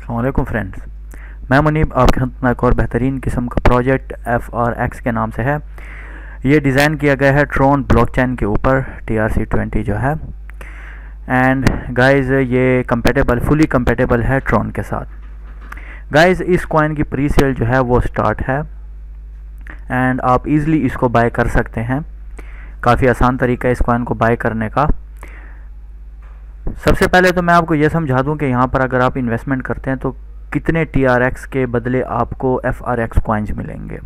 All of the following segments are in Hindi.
अस्सलामुअलैकुम फ्रेंड्स, मैं मुनीब आपके खिदमत में एक और बेहतरीन किस्म का प्रोजेक्ट FRX के नाम से है। ये डिज़ाइन किया गया है ट्रॉन ब्लॉकचेन के ऊपर TRC20 जो है। एंड गाइस ये फुली कंपेटेबल है ट्रॉन के साथ। गाइस इस कॉइन की प्री सेल जो है वो स्टार्ट है एंड आप इजीली इसको बाय कर सकते हैं। काफ़ी आसान तरीका है इस कॉइन को बाय करने का। सबसे पहले तो मैं आपको ये समझा दूं कि यहाँ पर अगर आप इन्वेस्टमेंट करते हैं तो कितने TRX के बदले आपको FRX कॉइन्स मिलेंगे।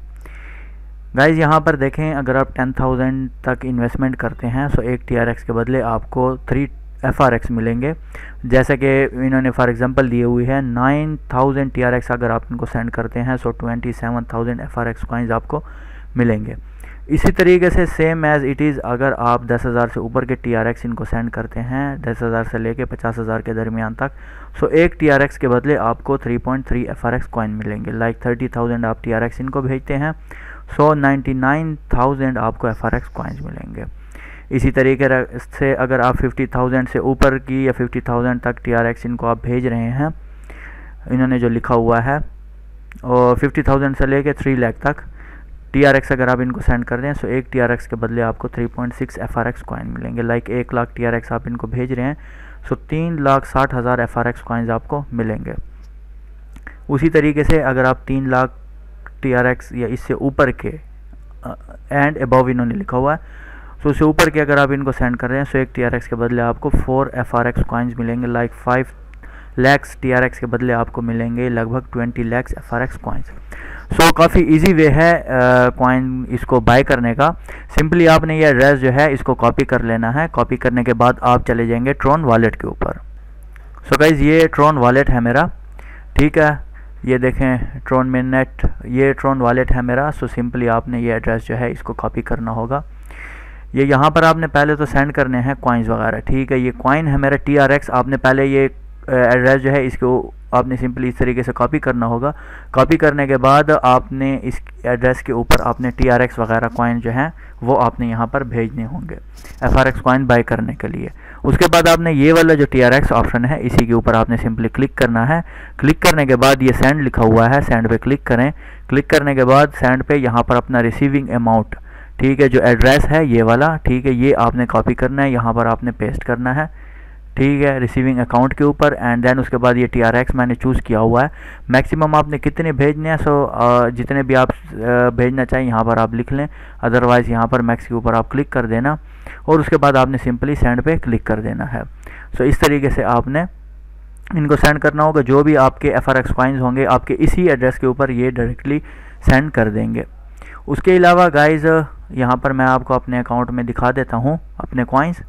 गाइज यहाँ पर देखें, अगर आप 10,000 तक इन्वेस्टमेंट करते हैं तो एक TRX के बदले आपको 3 FRX मिलेंगे। जैसे कि इन्होंने फॉर एग्जांपल दिए हुई है 9,000 TRX अगर आप इनको सेंड करते हैं तो 27,000 FRX कॉइन्स आपको मिलेंगे। इसी तरीके से सेम एज़ इट इज़ अगर आप 10,000 से ऊपर के TRX इनको सेंड करते हैं, 10,000 से लेके 50,000 के दरमियान तक, सो एक TRX के बदले आपको 3.3 FRX कॉइन मिलेंगे। लाइक 30,000 आप TRX इनको भेजते हैं सो 99,000 आपको FRX कॉइन्स मिलेंगे। इसी तरीके से अगर आप 50,000 से ऊपर की या 50,000 तक TRX इनको आप भेज रहे हैं, इन्होंने जो लिखा हुआ है, और 50,000 से लेके 3 लाख तक TRX अगर आप इनको सेंड कर रहे हैं तो एक TRX के बदले आपको 3.6 FRX कॉइन मिलेंगे। लाइक 1 लाख TRX आप इनको भेज रहे हैं तो 3,60,000 FRX कॉइन्स आपको मिलेंगे। उसी तरीके से अगर आप 3 लाख TRX या इससे ऊपर के एंड अबव इन्होंने लिखा हुआ है, तो उससे ऊपर के अगर आप इनको सेंड कर रहे हैं तो एक TRX के बदले आपको 4 FRX कॉइन्स मिलेंगे। लाइक 5 लाख TRX के बदले आपको मिलेंगे लगभग 20 लाख FRX कॉइन्स। सो काफ़ी इजी वे है कॉइन इसको बाय करने का। सिंपली आपने ये एड्रेस जो है इसको कॉपी कर लेना है। कॉपी करने के बाद आप चले जाएंगे ट्रॉन वॉलेट के ऊपर। सो गाइज ये ट्रॉन वॉलेट है मेरा, ठीक है, ये देखें ट्रॉन मेन नेट, ये ट्रॉन वॉलेट है मेरा। सो सिंपली आपने ये एड्रेस जो है इसको कॉपी करना होगा। ये यहाँ पर आपने पहले तो सेंड करने हैं कॉइन्स वगैरह, ठीक है। ये कॉइन है मेरा TRX, आपने पहले ये एड्रेस जो है इसको आपने सिंपली इस तरीके से कॉपी करना होगा। कॉपी करने के बाद आपने इस एड्रेस के ऊपर आपने TRX वगैरह कॉइन जो हैं वो आपने यहाँ पर भेजने होंगे FRX कॉइन बाय करने के लिए। उसके बाद आपने ये वाला जो TRX ऑप्शन है इसी के ऊपर आपने सिंपली क्लिक करना है। क्लिक करने के बाद ये सेंड लिखा हुआ है, सेंड पे क्लिक करें। क्लिक करने के बाद सेंड पे यहाँ पर अपना रिसीविंग अमाउंट, ठीक है, जो एड्रेस है ये वाला, ठीक है, ये आपने कॉपी करना है, यहाँ पर आपने पेस्ट करना है, ठीक है, रिसीविंग अकाउंट के ऊपर। एंड देन उसके बाद ये TRX मैंने चूज़ किया हुआ है। मैक्सिमम आपने कितने भेजने हैं, सो जितने भी आप भेजना चाहिए यहाँ पर आप लिख लें, अदरवाइज़ यहाँ पर मैक्स के ऊपर आप क्लिक कर देना और उसके बाद आपने सिंपली सेंड पे क्लिक कर देना है। सो इस तरीके से आपने इनको सेंड करना होगा। जो भी आपके FRX कॉइन्स होंगे आपके इसी एड्रेस के ऊपर ये डायरेक्टली सेंड कर देंगे। उसके अलावा गाइज़ यहाँ पर मैं आपको अपने अकाउंट में दिखा देता हूँ अपने कॉइन्स।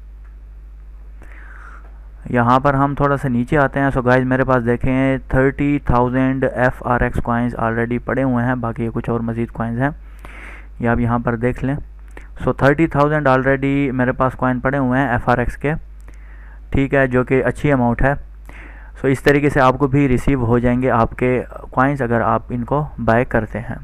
यहाँ पर हम थोड़ा सा नीचे आते हैं। सो गाइज मेरे पास देखें 30,000 FRX कॉइन्स ऑलरेडी पड़े हुए हैं, बाकी ये कुछ और मज़ीद कॉइन्स हैं, ये आप यहाँ पर देख लें। सो 30,000 ऑलरेडी मेरे पास कॉइन पड़े हुए हैं FRX के, ठीक है, जो कि अच्छी अमाउंट है। सो इस तरीके से आपको भी रिसीव हो जाएंगे आपके कॉइन्स अगर आप इनको बाय करते हैं।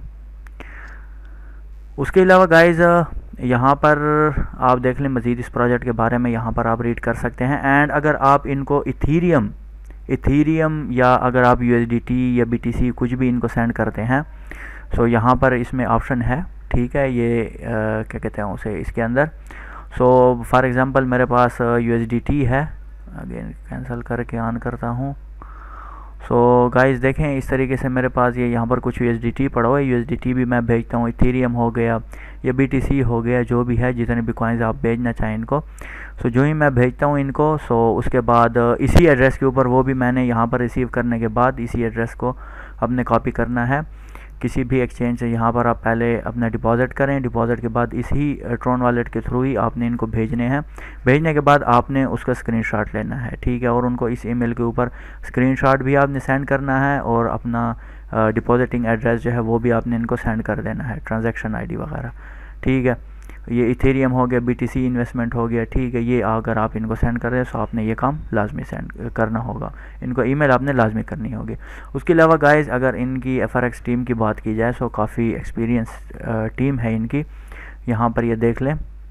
उसके अलावा गाइज यहाँ पर आप देख लें मज़ीद इस प्रोजेक्ट के बारे में, यहाँ पर आप रीड कर सकते हैं। एंड अगर आप इनको इथीरियम या अगर आप USDT या BTC कुछ भी इनको सेंड करते हैं, सो यहाँ पर इसमें ऑप्शन है, ठीक है, ये क्या कहते हैं उसे इसके अंदर। सो फॉर एग्ज़ाम्पल मेरे पास USDT है, अगेन कैंसिल करके ऑन करता हूँ। सो गाइस देखें इस तरीके से मेरे पास ये यहाँ पर कुछ USDT पड़ा हुआ है। USDT भी मैं भेजता हूँ, इथीरियम हो गया या BTC हो गया, जो भी है, जितने भी कॉइन्स आप भेजना चाहें इनको। सो जो ही मैं भेजता हूँ इनको, सो उसके बाद इसी एड्रेस के ऊपर वो भी मैंने यहाँ पर रिसीव करने के बाद इसी एड्रेस को अपने कॉपी करना है किसी भी एक्सचेंज से। यहाँ पर आप पहले अपना डिपॉजिट करें, डिपॉजिट के बाद इसी ट्रॉन वॉलेट के थ्रू ही आपने इनको भेजने हैं। भेजने के बाद आपने उसका स्क्रीनशॉट लेना है, ठीक है, और उनको इस ईमेल के ऊपर स्क्रीनशॉट भी आपने सेंड करना है और अपना डिपॉजिटिंग एड्रेस जो है वो भी आपने इनको सेंड कर देना है, ट्रांजैक्शन ID वगैरह, ठीक है। ये इथेरियम हो गया, BTC इन्वेस्टमेंट हो गया, ठीक है, ये अगर आप इनको सेंड कर रहे हैं तो आपने ये काम लाजमी सेंड करना होगा, इनको ईमेल आपने लाजमी करनी होगी। उसके अलावा गाइस अगर इनकी FRX टीम की बात की जाए तो काफ़ी एक्सपीरियंस टीम है इनकी। यहाँ पर ये देख लें,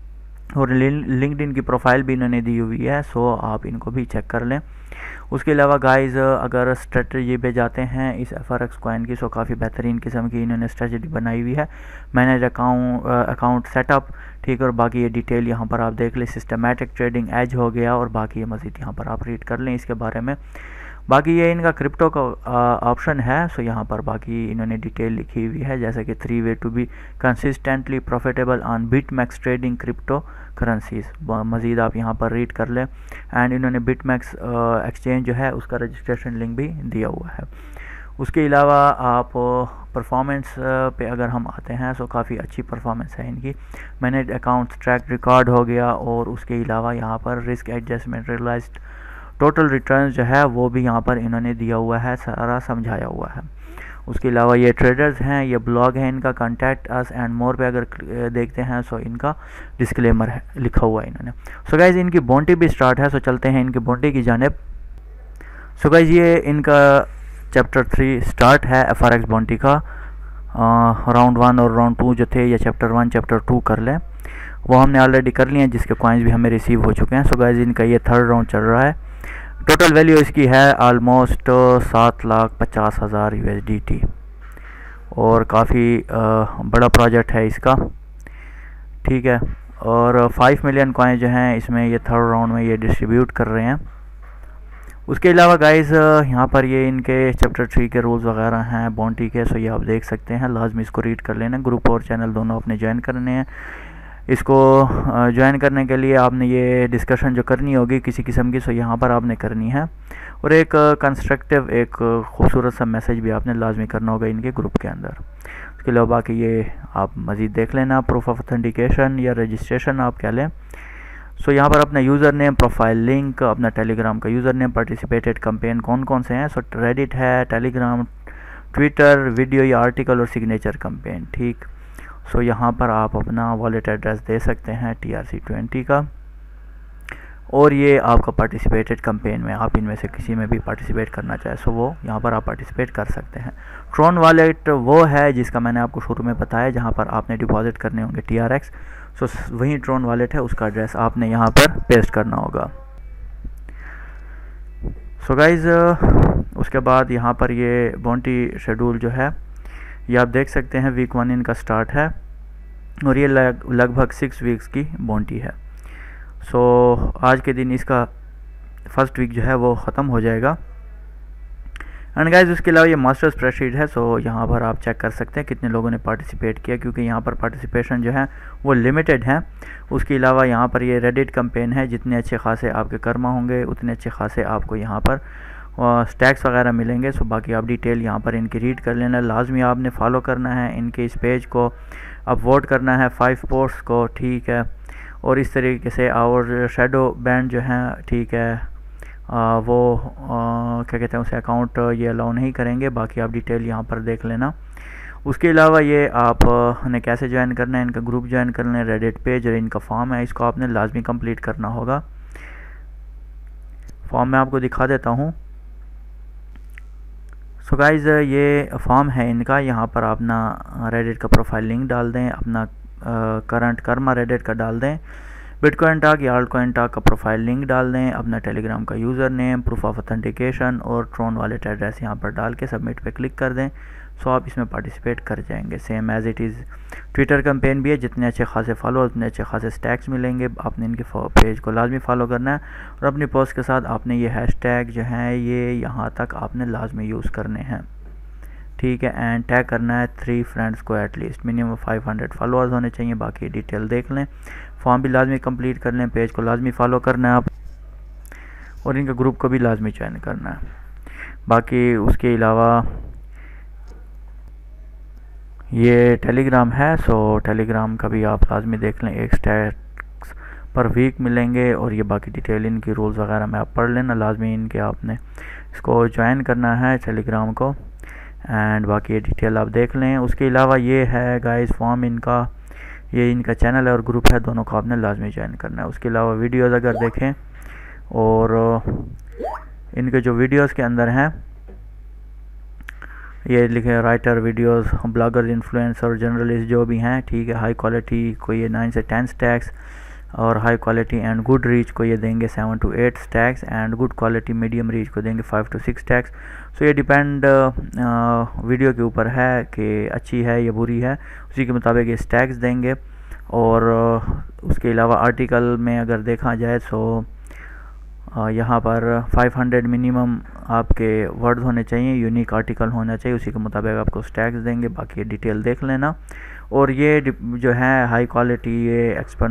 और लिंक्डइन की प्रोफाइल भी इन्होंने दी हुई है, सो आप इनको भी चेक कर लें। उसके अलावा गाइस अगर स्ट्रेटजी पे जाते हैं इस FRX कॉइन की, सो काफ़ी बेहतरीन किस्म की इन्होंने स्ट्रेटजी बनाई हुई है। मैनेज अकाउंट सेटअप, ठीक है, और बाकी ये डिटेल यहाँ पर आप देख लें। सिस्टमेटिक ट्रेडिंग एज हो गया, और बाकी ये मज़ीद यहाँ पर आप रीड कर लें इसके बारे में। बाकी ये इनका क्रिप्टो का ऑप्शन है, सो यहाँ पर बाकी इन्होंने डिटेल लिखी हुई है, जैसे कि 3 way to be consistently profitable on BitMax trading cryptocurrencies. मज़ीद आप यहाँ पर रीड कर लें। एंड इन्होंने बिटमैक्स एक्सचेंज जो है उसका रजिस्ट्रेशन लिंक भी दिया हुआ है। उसके अलावा आप परफॉर्मेंस पे अगर हम आते हैं, सो काफ़ी अच्छी परफॉर्मेंस है इनकी। मैनेज अकाउंट्स ट्रैक रिकॉर्ड हो गया, और उसके अलावा यहाँ पर risk adjustment realised total return जो है वो भी यहाँ पर इन्होंने दिया हुआ है, सारा समझाया हुआ है। उसके अलावा ये ट्रेडर्स हैं, ये ब्लॉग है इनका, कॉन्टैक्ट अस एंड मोर पे अगर देखते हैं, सो इनका डिस्क्लेमर है लिखा हुआ है इन्होंने। सो गाइज इनकी बॉन्टी भी स्टार्ट है, सो चलते हैं इनकी बॉन्टी की जानिब। सो गाइज ये इनका चैप्टर 3 स्टार्ट है FRX बॉन्टी का। राउंड 1 और राउंड 2 जो थे, या चैप्टर 1 चैप्टर 2 कर लें, वो हमने ऑलरेडी कर लिए हैं, जिसके कॉइन्स भी हमें रिसीव हो चुके हैं। सो गाइज इनका ये 3rd राउंड चल रहा है। टोटल वैल्यू इसकी है ऑलमोस्ट 7,50,000 USDT, और काफ़ी बड़ा प्रोजेक्ट है इसका, ठीक है। और 5 मिलियन कॉइन जो हैं इसमें ये 3rd राउंड में ये डिस्ट्रीब्यूट कर रहे हैं। उसके अलावा गाइस यहाँ पर ये इनके चैप्टर 3 के रूल्स वगैरह हैं बॉन्टी के, सो ये आप देख सकते हैं, लाजमी इसको रीड कर लेना। ग्रुप और चैनल दोनों अपने ज्वाइन करने हैं। इसको ज्वाइन करने के लिए आपने ये डिस्कशन जो करनी होगी किसी किस्म की, सो यहाँ पर आपने करनी है, और एक कंस्ट्रक्टिव एक खूबसूरत सा मैसेज भी आपने लाजमी करना होगा इनके ग्रुप के अंदर। उसके अलावा बाकी ये आप मज़ीद देख लेना, प्रूफ ऑफ ऑथेंटिकेशन या रजिस्ट्रेशन आप कह लें। सो यहाँ पर अपना यूज़र नेम, प्रोफाइल लिंक, अपना टेलीग्राम का यूज़र नेम, पार्टिसिपेटेड कैंपेन कौन कौन से हैं, सो रेडिट है, टेलीग्राम, ट्विटर, वीडियो या आर्टिकल, और सिग्नेचर कैंपेन, ठीक। सो यहाँ पर आप अपना वॉलेट एड्रेस दे सकते हैं TRC20 का, और ये आपका पार्टिसिपेटेड कैंपेन में आप इनमें से किसी में भी पार्टिसिपेट करना चाहे, सो वो यहाँ पर आप पार्टिसिपेट कर सकते हैं। ट्रॉन वॉलेट वो है जिसका मैंने आपको शुरू में बताया, जहाँ पर आपने डिपॉजिट करने होंगे TRX, सो वही ट्रॉन वॉलेट है, उसका एड्रेस आपने यहाँ पर पेस्ट करना होगा। सो गाइज़ उसके बाद यहाँ पर ये बॉन्टी शेड्यूल जो है ये आप देख सकते हैं, वीक 1 इनका स्टार्ट है, और ये लगभग 6 वीक्स की बॉन्टी है। सो आज के दिन इसका फर्स्ट वीक जो है वो ख़त्म हो जाएगा। एंड गाइज उसके अलावा ये मास्टर स्प्रेडशीट है, सो यहाँ पर आप चेक कर सकते हैं कितने लोगों ने पार्टिसिपेट किया, क्योंकि यहाँ पर पार्टिसिपेशन जो है वो लिमिटेड है। उसके अलावा यहाँ पर ये रेडिट कैंपेन है, जितने अच्छे खासे आपके कर्मा होंगे उतने अच्छे खासे आपको यहाँ पर स्टैक्स वगैरह मिलेंगे। सो बाकी आप डिटेल यहाँ पर इनकी रीड कर लेना। लाजमी आपने फॉलो करना है इनके इस पेज को, अपवोट करना है 5 पोस्ट्स को, ठीक है। और इस तरीके से और शेडो बैंड जो है, ठीक है, वो क्या कहते हैं उसे अकाउंट ये अलाउ नहीं करेंगे। बाकी आप डिटेल यहाँ पर देख लेना। उसके अलावा ये आप ने कैसे ज्वाइन करना है, इनका ग्रुप ज्वाइन करना है, रेडिट पेज और इनका फॉर्म है, इसको आपने लाजमी कंप्लीट करना होगा। फॉर्म मैं आपको दिखा देता हूँ। सो गाइज़ ये फॉर्म है इनका, यहाँ पर अपना रेडिट का प्रोफाइल लिंक डाल दें, अपना करंट कर्मा रेडिट का डाल दें, बिटकॉइन टॉक या आल्टकॉइन टॉक का प्रोफाइल लिंक डाल दें, अपना टेलीग्राम का user name, proof of authentication और ट्रॉन वॉलेट एड्रेस यहाँ पर डाल के सबमिट पे क्लिक कर दें। सो आप इसमें पार्टिसिपेट कर जाएंगे। Same as it is Twitter campaign भी है, जितने अच्छे खासे फॉलो उतने अच्छे खासे स्टैक्स मिलेंगे। आपने इनके पेज को लाजमी फॉलो करना है, और अपनी पोस्ट के साथ आपने ये हैशटैग जो है ये यहाँ तक आपने लाजमी यूज़ करने हैं, ठीक है। एंड टैग करना है 3 फ्रेंड्स को, एटलीस्ट मिनिमम 500 फॉलोअर्स होने चाहिए। बाकी डिटेल देख लें। फॉर्म भी लाजमी कंप्लीट कर लें, पेज को लाजमी फॉलो करना है आप, और इनका ग्रुप को भी लाजमी ज्वाइन करना है। बाकी उसके अलावा ये टेलीग्राम है, सो टेलीग्राम का भी आप लाजमी देख लें, एक स्टैक्स पर वीक मिलेंगे, और ये बाकी डिटेल इनकी रूल्स वगैरह में आप पढ़ लेना। लाजमी इनके आपने इसको ज्वाइन करना है टेलीग्राम को, एंड बाकी ये डिटेल आप देख लें। उसके अलावा ये है गाइस फॉर्म इनका, ये इनका चैनल है और ग्रुप है, दोनों को आपने लाजमी ज्वाइन करना है। उसके अलावा वीडियोज़ अगर देखें, और इनके जो वीडियोज़ के अंदर हैं ये लिखे writer videos, bloggers, influencer, journalist जो भी हैं, ठीक है, हाई क्वालिटी, कोई ये 9 से 10 स्टैक्स, और high quality and good reach को ये देंगे 7 to 8 stakes and good quality medium reach को देंगे 5 to 6 स्टैक्स। सो ये डिपेंड वीडियो के ऊपर है कि अच्छी है या बुरी है, उसी के मुताबिक ये स्टैक्स देंगे। और उसके अलावा आर्टिकल में अगर देखा जाए तो यहाँ पर 500 मिनिमम आपके वर्ड्स होने चाहिए, यूनिक आर्टिकल होना चाहिए, उसी के मुताबिक आपको स्टैक्स देंगे। बाकी डिटेल देख लेना। और ये जो है हाई क्वालिटी, ये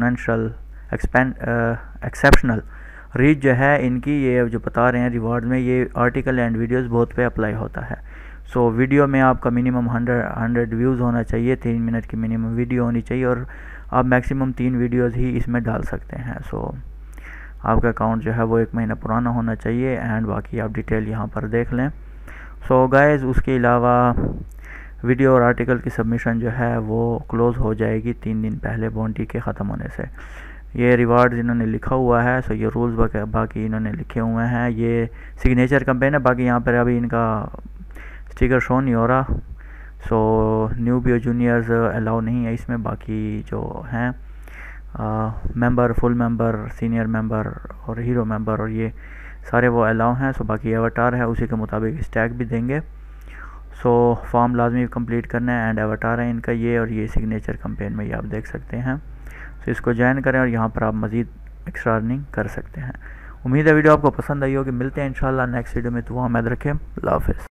एक्सेप्शनल रीच जो है इनकी, ये जो बता रहे हैं रिवार्ड में, ये आर्टिकल एंड वीडियोस बहुत पे अप्लाई होता है। सो वीडियो में आपका मिनिमम 100 व्यूज़ होना चाहिए, 3 मिनट की मिनिमम वीडियो होनी चाहिए, और आप मैक्सिमम 3 वीडियोज़ ही इसमें डाल सकते हैं। सो आपका अकाउंट जो है वो 1 महीना पुराना होना चाहिए, एंड बाकी आप डिटेल यहाँ पर देख लें। सो गाइज़, उसके अलावा वीडियो और आर्टिकल की सबमिशन जो है वो क्लोज़ हो जाएगी 3 दिन पहले बाउंटी के ख़त्म होने से। ये रिवार्ड्स इन्होंने लिखा हुआ है। सो ये रूल्स बाकी इन्होंने लिखे हुए हैं। ये सिग्नेचर कैंपेन है, बाकी यहाँ पर अभी इनका स्टिकर शो नहीं हो रहा। So newbie juniors allow नहीं है इसमें। बाकी जो हैं member, full member, senior member और हीरो मेंबर, और ये सारे वो अलाउ हैं। सो बाकी एवटार है, उसी के मुताबिक स्टैक भी देंगे। सो फॉर्म लाजमी कंप्लीट करना है, एंड एवटार है इनका ये, और ये सिग्नेचर कैंपेन में ये आप देख सकते हैं। सो इसको ज्वाइन करें और यहाँ पर आप मज़ीद एक्स्ट्रा अर्निंग कर सकते हैं। उम्मीद है वीडियो आपको पसंद आई होगी। मिलते हैं इंशाल्लाह नेक्स्ट वीडियो में। तो वहाँ याद रखें। अल्लाह हाफ़िज़।